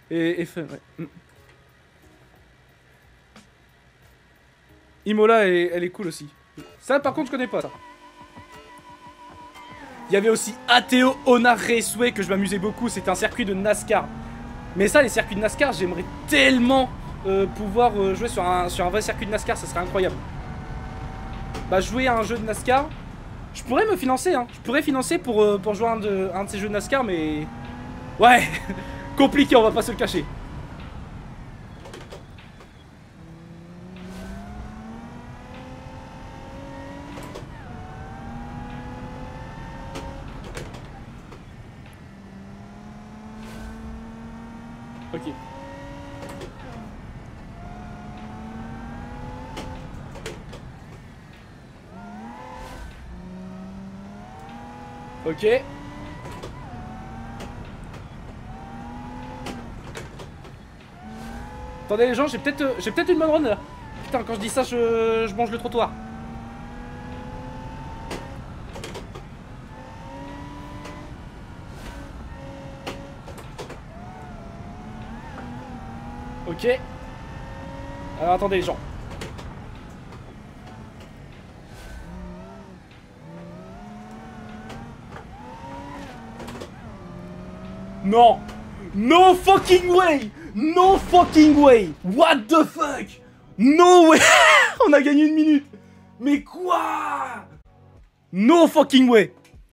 et fun, ouais. Imola, elle est cool aussi. Ça, par contre, je connais pas, ça. Il y avait aussi Ateo Honor Raceway que je m'amusais beaucoup. C'était un circuit de NASCAR. Mais ça, les circuits de NASCAR, j'aimerais tellement pouvoir jouer sur un vrai circuit de NASCAR. Ça serait incroyable. Bah, jouer à un jeu de NASCAR, je pourrais me financer, hein. Je pourrais financer pour jouer à un de ces jeux de NASCAR, mais... Ouais, compliqué, on va pas se le cacher. Ok. Ok. Attendez les gens, j'ai peut-être une bonne run là. Putain, quand je dis ça, je mange le trottoir. Ok. Alors attendez les gens. Non. No fucking way. No fucking way. What the fuck. No way. On a gagné une minute. Mais quoi? No fucking way.